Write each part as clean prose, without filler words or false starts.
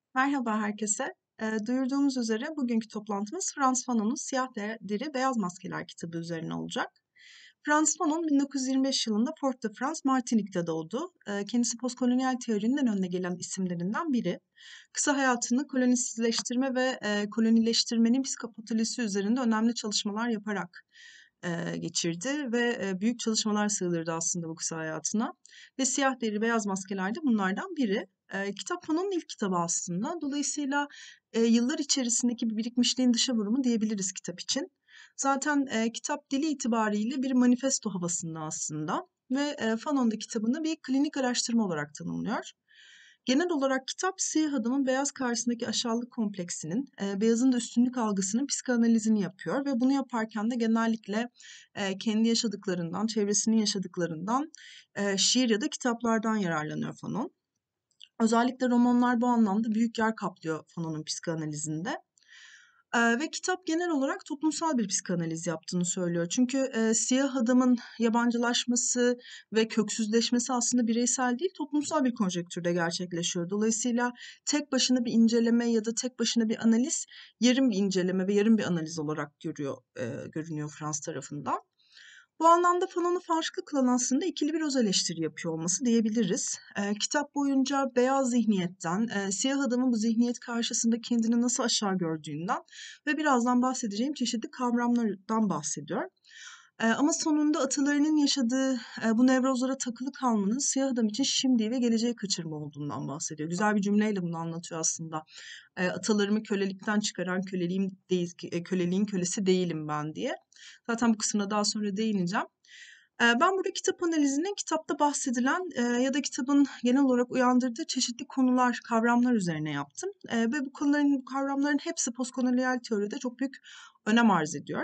Merhaba herkese. Duyurduğumuz üzere bugünkü toplantımız Frantz Fanon'un Siyah Deri Beyaz Maskeler kitabı üzerine olacak. Frantz Fanon 1925 yılında Port-de-France, Martinique'de doğdu. Kendisi postkolonyal teorinin en önde gelen isimlerinden biri. Kısa hayatını kolonisizleştirme ve kolonileştirmenin psikopatolojisi üzerinde önemli çalışmalar yaparak geçirdi ve büyük çalışmalar sığdırdı aslında bu kısa hayatına. Ve Siyah Deri Beyaz Maskeler de bunlardan biri. Kitap Fanon'un ilk kitabı aslında. Dolayısıyla yıllar içerisindeki bir birikmişliğin dışa vurumu diyebiliriz kitap için. Zaten kitap dili itibariyle bir manifesto havasında aslında ve Fanon da kitabını bir klinik araştırma olarak tanımlıyor. Genel olarak kitap siyah adamın beyaz karşısındaki aşağılık kompleksinin, beyazın da üstünlük algısının psikanalizini yapıyor ve bunu yaparken de genellikle kendi yaşadıklarından, çevresinin yaşadıklarından, şiir ya da kitaplardan yararlanıyor Fanon. Özellikle romanlar bu anlamda büyük yer kaplıyor Fanon'un psikanalizinde. Ve kitap genel olarak toplumsal bir psikanaliz yaptığını söylüyor. Çünkü siyah adamın yabancılaşması ve köksüzleşmesi aslında bireysel değil, toplumsal bir konjektürde gerçekleşiyor. Dolayısıyla tek başına bir inceleme ya da tek başına bir analiz, yarım bir inceleme ve yarım bir analiz olarak görünüyor Frans tarafından. Bu anlamda Fanon'u farklı kılan aslında ikili bir öz eleştiri yapıyor olması diyebiliriz. Kitap boyunca beyaz zihniyetten, siyah adamın bu zihniyet karşısında kendini nasıl aşağı gördüğünden ve birazdan bahsedeceğim çeşitli kavramlardan bahsediyor. Ama sonunda atalarının yaşadığı bu nevrozlara takılı kalmanın siyah adam için şimdi ve geleceği kaçırma olduğundan bahsediyor. Güzel bir cümleyle bunu anlatıyor aslında. Atalarımı kölelikten çıkaran köleliğin kölesi değilim ben diye. Zaten bu kısmına daha sonra değineceğim. Ben burada kitap analizinin kitapta bahsedilen ya da kitabın genel olarak uyandırdığı çeşitli konular, kavramlar üzerine yaptım. Ve bu kavramların hepsi postkolonyal teoride çok büyük önem arz ediyor.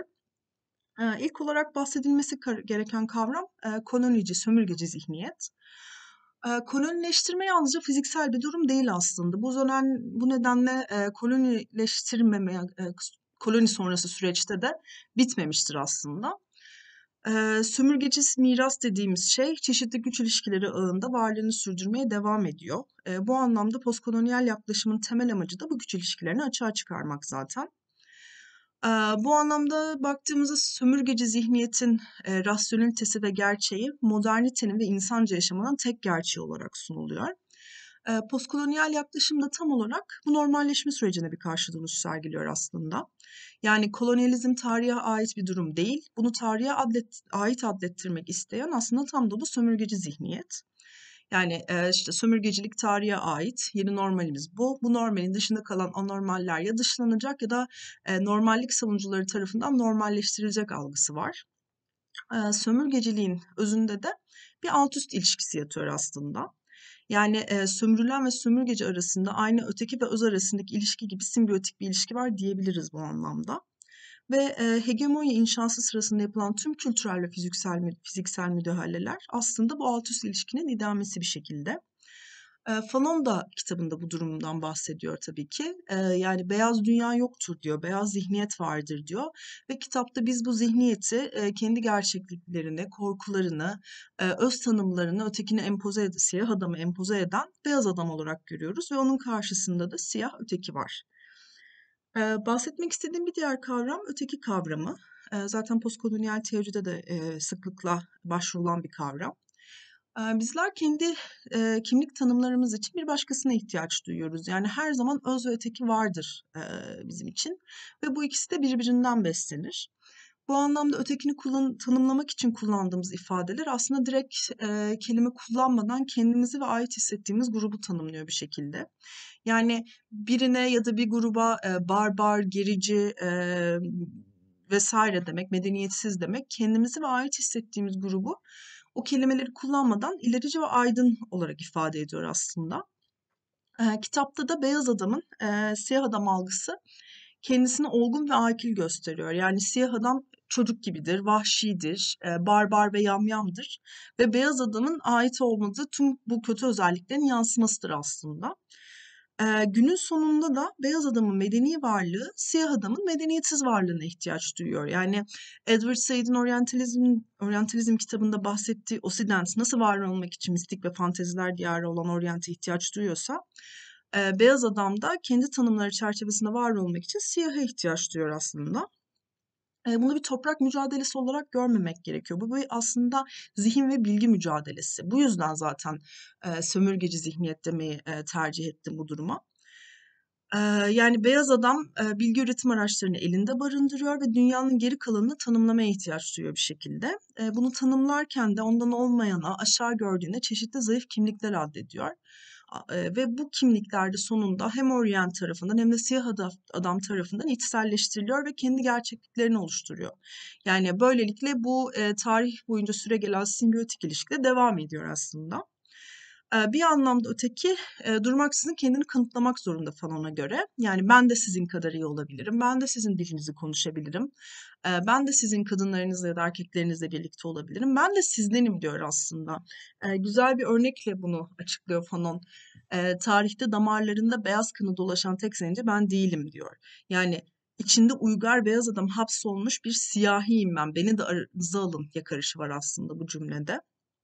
İlk olarak bahsedilmesi gereken kavram kolonici, sömürgeci zihniyet. Kolonileştirme yalnızca fiziksel bir durum değil aslında. Bu nedenle kolonileştirmeme, koloni sonrası süreçte de bitmemiştir aslında. Sömürgeci miras dediğimiz şey çeşitli güç ilişkileri ağında varlığını sürdürmeye devam ediyor. Bu anlamda postkolonyal yaklaşımın temel amacı da bu güç ilişkilerini açığa çıkarmak zaten. Bu anlamda baktığımızda sömürgeci zihniyetin rasyonelitesi ve gerçeği modernitenin ve insanca yaşamanın tek gerçeği olarak sunuluyor. Postkolonyal yaklaşım da tam olarak bu normalleşme sürecine bir karşı duruş sergiliyor aslında. Yani kolonyalizm tarihe ait bir durum değil, bunu tarihe ait adlettirmek isteyen aslında tam da bu sömürgeci zihniyet. Yani işte sömürgecilik tarihe ait, yeni normalimiz bu. Bu normalin dışında kalan anormaller ya dışlanacak ya da normallik savunucuları tarafından normalleştirilecek algısı var. Sömürgeciliğin özünde de bir alt üst ilişkisi yatıyor aslında. Yani sömürülen ve sömürgeci arasında aynı öteki ve öz arasındaki ilişki gibi simbiyotik bir ilişki var diyebiliriz bu anlamda. Ve hegemonya inşası sırasında yapılan tüm kültürel ve fiziksel müdahaleler aslında bu alt üst ilişkinin idamesi bir şekilde. Fanon da kitabında bu durumdan bahsediyor tabii ki. Yani beyaz dünya yoktur diyor, beyaz zihniyet vardır diyor. Ve kitapta biz bu zihniyeti kendi gerçekliklerini, korkularını, öz tanımlarını ötekine siyah adamı empoze eden beyaz adam olarak görüyoruz. Ve onun karşısında da siyah öteki var. Bahsetmek istediğim bir diğer kavram öteki kavramı. Zaten postkolonyal teoride de sıklıkla başvurulan bir kavram. Bizler kendi kimlik tanımlarımız için bir başkasına ihtiyaç duyuyoruz. Yani her zaman öz ve öteki vardır bizim için ve bu ikisi de birbirinden beslenir. Bu anlamda ötekini tanımlamak için kullandığımız ifadeler aslında direkt kelime kullanmadan kendimizi ve ait hissettiğimiz grubu tanımlıyor bir şekilde. Yani birine ya da bir gruba barbar, gerici vesaire demek, medeniyetsiz demek kendimizi ve ait hissettiğimiz grubu o kelimeleri kullanmadan ilerici ve aydın olarak ifade ediyor aslında. Kitapta da beyaz adamın siyah adam algısı kendisini olgun ve akil gösteriyor. Yani siyah adam çocuk gibidir, vahşidir, barbar ve yamyamdır ve beyaz adamın ait olmadığı tüm bu kötü özelliklerin yansımasıdır aslında. Günün sonunda da beyaz adamın medeni varlığı siyah adamın medeniyetsiz varlığına ihtiyaç duyuyor. Yani Edward Said'in Oryantalizm kitabında bahsettiği Occident nasıl var olmak için mistik ve fanteziler diyarı olan Orient'e ihtiyaç duyuyorsa Beyaz adam da kendi tanımları çerçevesinde var olmak için siyaha ihtiyaç duyuyor aslında. Bunu bir toprak mücadelesi olarak görmemek gerekiyor. Bu bir aslında zihin ve bilgi mücadelesi. Bu yüzden zaten sömürgeci zihniyet demeyi tercih ettim bu duruma. Yani beyaz adam bilgi üretim araçlarını elinde barındırıyor ve dünyanın geri kalanını tanımlamaya ihtiyaç duyuyor bir şekilde. Bunu tanımlarken de ondan olmayana, aşağı gördüğüne çeşitli zayıf kimlikler addediyor. Ve bu kimlikler de sonunda hem Orient tarafından hem de siyah adam tarafından içselleştiriliyor ve kendi gerçekliklerini oluşturuyor. Yani böylelikle bu tarih boyunca süregelen simbiyotik ilişki de devam ediyor aslında. Bir anlamda öteki durmaksızın kendini kanıtlamak zorunda Fanon'a göre. Yani ben de sizin kadar iyi olabilirim, ben de sizin dilinizi konuşabilirim, ben de sizin kadınlarınızla ya da erkeklerinizle birlikte olabilirim, ben de sizdenim diyor aslında. Güzel bir örnekle bunu açıklıyor Fanon. Tarihte damarlarında beyaz kanı dolaşan tek zenci ben değilim diyor. Yani içinde uygar beyaz adam hapsolmuş bir siyahiyim ben, beni de aranıza alın yakarışı var aslında bu cümlede.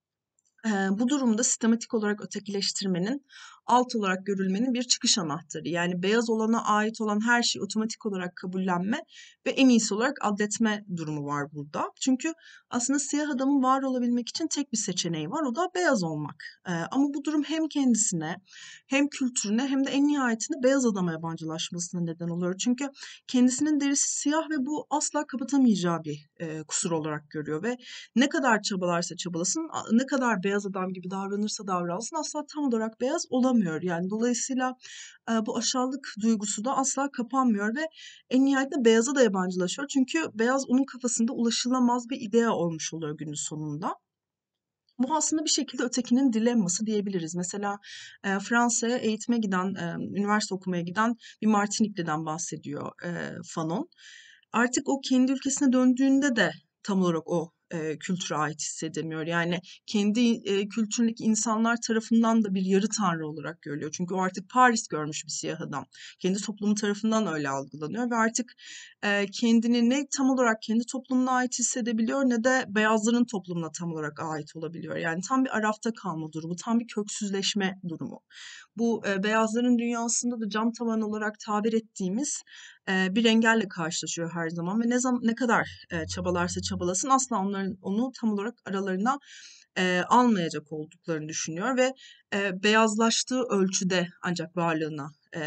Bu durumda sistematik olarak ötekileştirmenin, alt olarak görülmenin bir çıkış anahtarı. Yani beyaz olana ait olan her şeyi otomatik olarak kabullenme ve en iyisi olarak addetme durumu var burada. Çünkü aslında siyah adamın var olabilmek için tek bir seçeneği var, o da beyaz olmak. Ama bu durum hem kendisine hem kültürüne hem de en nihayetinde beyaz adama yabancılaşmasına neden oluyor. Çünkü kendisinin derisi siyah ve bu asla kapatamayacağı bir kusur olarak görüyor ve ne kadar çabalarsa çabalasın, ne kadar beyaz adam gibi davranırsa davransın asla tam olarak beyaz olamıyor. Yani dolayısıyla bu aşağılık duygusu da asla kapanmıyor ve en nihayetinde beyaza da yabancılaşıyor. Çünkü beyaz onun kafasında ulaşılamaz bir idea olmuş oluyor günün sonunda. Bu aslında bir şekilde ötekinin dilemması diyebiliriz. Mesela Fransa'ya eğitime giden, üniversite okumaya giden bir Martinikliden bahsediyor Fanon. Artık o kendi ülkesine döndüğünde de tam olarak o kültüre ait hissedemiyor. Yani kendi kültüründeki insanlar tarafından da bir yarı tanrı olarak görülüyor. Çünkü o artık Paris görmüş bir siyah adam. Kendi toplumu tarafından öyle algılanıyor ve artık kendini ne tam olarak kendi toplumuna ait hissedebiliyor ne de beyazların toplumuna tam olarak ait olabiliyor. Yani tam bir arafta kalma durumu, tam bir köksüzleşme durumu. Bu beyazların dünyasında da cam tavan olarak tabir ettiğimiz bir engelle karşılaşıyor her zaman ve ne kadar çabalarsa çabalasın asla onu tam olarak aralarına almayacak olduklarını düşünüyor ve beyazlaştığı ölçüde ancak varlığına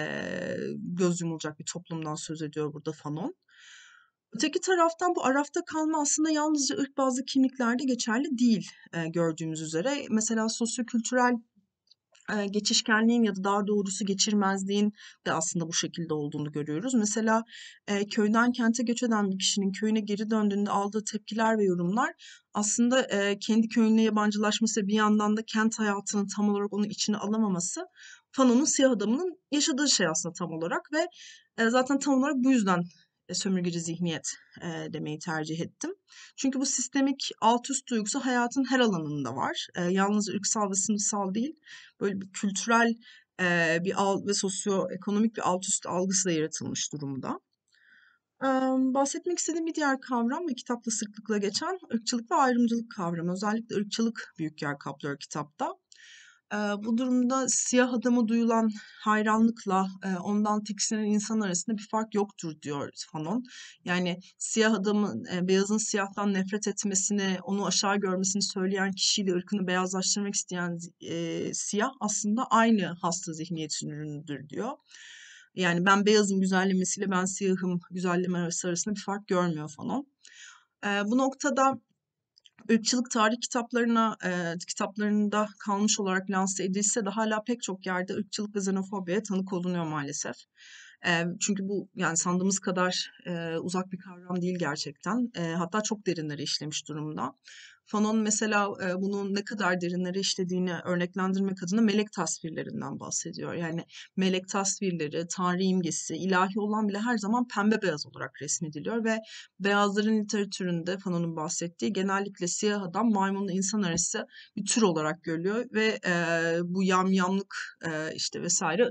göz yumulacak bir toplumdan söz ediyor burada Fanon. Öteki taraftan bu arafta kalma aslında yalnızca ırk bazlı kimliklerde geçerli değil gördüğümüz üzere. Mesela sosyokültürel geçişkenliğin ya da daha doğrusu geçirmezliğin de aslında bu şekilde olduğunu görüyoruz. Mesela köyden kente göç eden bir kişinin köyüne geri döndüğünde aldığı tepkiler ve yorumlar aslında kendi köyüne yabancılaşması ve bir yandan da kent hayatının tam olarak onun içine alamaması Fanon'un siyah adamının yaşadığı şey aslında tam olarak ve zaten tam olarak bu yüzden sömürgeci zihniyet demeyi tercih ettim. Çünkü bu sistemik alt üst duygusu hayatın her alanında var. Yalnız ırksal ve sınıfsal değil, böyle bir kültürel bir ve sosyoekonomik bir alt üst algısı da yaratılmış durumda. Bahsetmek istediğim bir diğer kavram ve kitapta sıklıkla geçen ırkçılık ve ayrımcılık kavramı. Özellikle ırkçılık büyük yer kaplıyor kitapta. Bu durumda siyah adama duyulan hayranlıkla ondan tiksinen insan arasında bir fark yoktur diyor Fanon. Yani siyah adamın, beyazın siyahtan nefret etmesini, onu aşağı görmesini söyleyen kişiyle ırkını beyazlaştırmak isteyen siyah aslında aynı hasta zihniyetin ürünüdür diyor. Yani ben beyazın güzellemesiyle ben siyahım güzellemesi arasında bir fark görmüyor Fanon. Bu noktada ırkçılık tarih kitaplarında kalmış olarak lanse edilse de hala pek çok yerde ırkçılık ve xenofobiye tanık olunuyor maalesef. Çünkü bu yani sandığımız kadar uzak bir kavram değil gerçekten. Hatta çok derinlere işlemiş durumda. Fanon mesela bunun ne kadar derinlere işlediğini örneklendirmek adına melek tasvirlerinden bahsediyor. Yani melek tasvirleri, tanrı imgesi, ilahi olan bile her zaman pembe beyaz olarak resmediliyor ve beyazların literatüründe Fanon'un bahsettiği genellikle siyah adam maymunla insan arası bir tür olarak görülüyor ve bu yamyamlık işte vesaire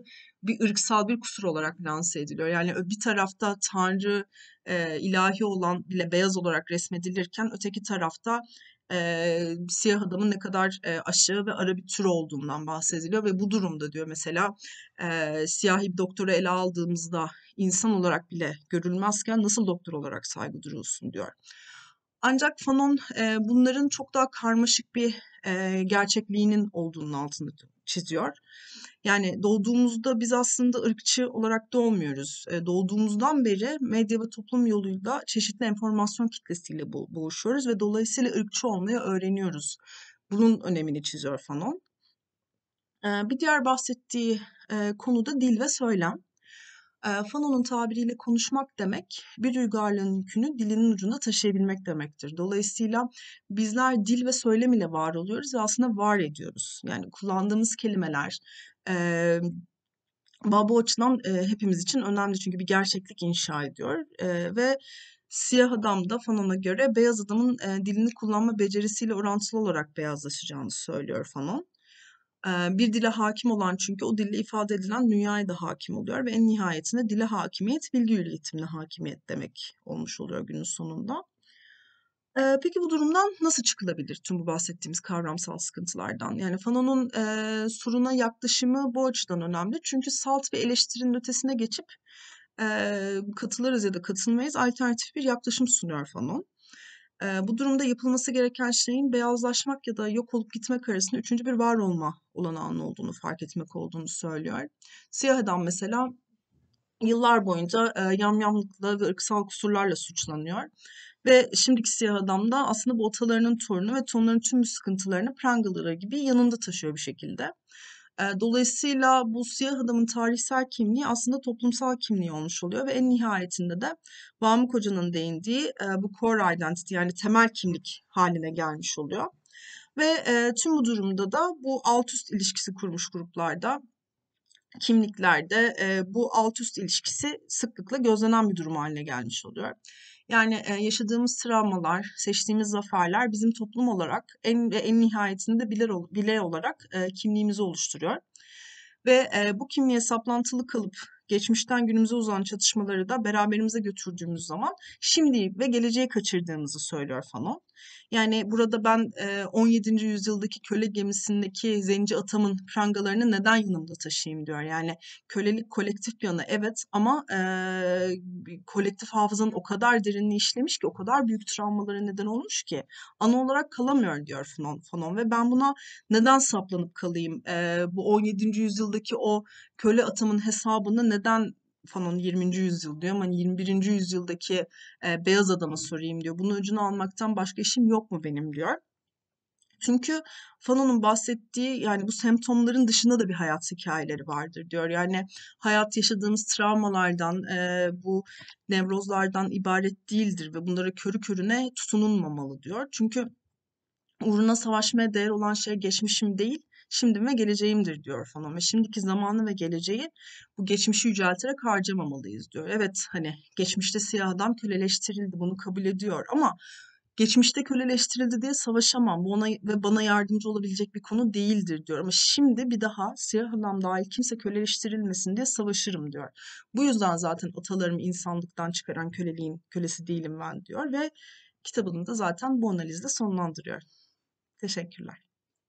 bir ırksal bir kusur olarak lanse ediliyor. Yani bir tarafta Tanrı, ilahi olan bile beyaz olarak resmedilirken öteki tarafta siyah adamın ne kadar aşağı ve ara bir tür olduğundan bahsediliyor ve bu durumda diyor mesela siyahi bir doktoru ele aldığımızda insan olarak bile görülmezken nasıl doktor olarak saygı duyuyorsun diyor. Ancak Fanon bunların çok daha karmaşık bir gerçekliğinin olduğunun altını çiziyor. Yani doğduğumuzda biz aslında ırkçı olarak doğmuyoruz. Doğduğumuzdan beri medya ve toplum yoluyla çeşitli enformasyon kitlesiyle boğuşuyoruz ve dolayısıyla ırkçı olmayı öğreniyoruz. Bunun önemini çiziyor Fanon. Bir diğer bahsettiği konu da dil ve söylem. Fanon'un tabiriyle konuşmak demek, bir uygarlığın yükünü dilinin ucunda taşıyabilmek demektir. Dolayısıyla bizler dil ve söylem ile var oluyoruz ve aslında var ediyoruz. Yani kullandığımız kelimeler, eee bu açıdan hepimiz için önemli çünkü bir gerçeklik inşa ediyor. Ve siyah adam da Fanon'a göre beyaz adamın dilini kullanma becerisiyle orantılı olarak beyazlaşacağını söylüyor Fanon. Bir dile hakim olan çünkü o dille ifade edilen dünyaya da hakim oluyor ve en nihayetinde dile hakimiyet bilgi iletimine hakimiyet demek olmuş oluyor günün sonunda. Peki bu durumdan nasıl çıkılabilir tüm bu bahsettiğimiz kavramsal sıkıntılardan? Yani Fanon'un soruna yaklaşımı bu açıdan önemli. Çünkü salt bir eleştirinin ötesine geçip katılırız ya da katılmayız alternatif bir yaklaşım sunuyor Fanon. Bu durumda yapılması gereken şeyin beyazlaşmak ya da yok olup gitmek arasında üçüncü bir var olma olanağının olduğunu fark etmek olduğunu söylüyor. Siyah adam mesela yıllar boyunca yamyamlıkla ve ırksal kusurlarla suçlanıyor. Ve şimdiki siyah adam da aslında bu atalarının torunu ve onların tüm sıkıntılarını prangaları gibi yanında taşıyor bir şekilde. Dolayısıyla bu siyah adamın tarihsel kimliği aslında toplumsal kimliği olmuş oluyor ve en nihayetinde de Vamık Hoca'nın değindiği bu core identity yani temel kimlik haline gelmiş oluyor. Ve tüm bu durumda da bu alt üst ilişkisi kurmuş gruplarda kimliklerde bu alt üst ilişkisi sıklıkla gözlenen bir durum haline gelmiş oluyor. Yani yaşadığımız travmalar, seçtiğimiz zaferler bizim toplum olarak en nihayetinde birey olarak kimliğimizi oluşturuyor. Ve bu kimliğe saplantılı kalıp geçmişten günümüze uzanan çatışmaları da beraberimize götürdüğümüz zaman şimdi ve geleceği kaçırdığımızı söylüyor Fanon. Yani burada ben 17. yüzyıldaki köle gemisindeki zenci atamın prangalarını neden yanımda taşıyayım diyor. Yani kölelik kolektif bir yana evet ama kolektif hafızanın o kadar derinliği işlemiş ki o kadar büyük travmalara neden olmuş ki ana olarak kalamıyor diyor Fanon ve ben buna neden saplanıp kalayım? Bu 17. yüzyıldaki o köle atımın hesabını neden Fanon 20. yüzyıl diyor ama 21. yüzyıldaki beyaz adama sorayım diyor. Bunun ucunu almaktan başka işim yok mu benim diyor. Çünkü Fanon'un bahsettiği yani bu semptomların dışında da bir hayat hikayeleri vardır diyor. Yani hayat yaşadığımız travmalardan, bu nevrozlardan ibaret değildir ve bunlara körü körüne tutunulmamalı diyor. Çünkü uğruna savaşmaya değer olan şey geçmişim değil, şimdim ve geleceğimdir diyor Fanon. Ve şimdiki zamanı ve geleceği bu geçmişi yücelterek harcamamalıyız diyor. Evet hani geçmişte siyah adam köleleştirildi bunu kabul ediyor ama geçmişte köleleştirildi diye savaşamam. Bu ona ve bana yardımcı olabilecek bir konu değildir diyor. Ama şimdi bir daha siyah adam dahil kimse köleleştirilmesin diye savaşırım diyor. Bu yüzden zaten atalarımı insanlıktan çıkaran köleliğin kölesi değilim ben diyor ve kitabını da zaten bu analizle sonlandırıyor. Teşekkürler.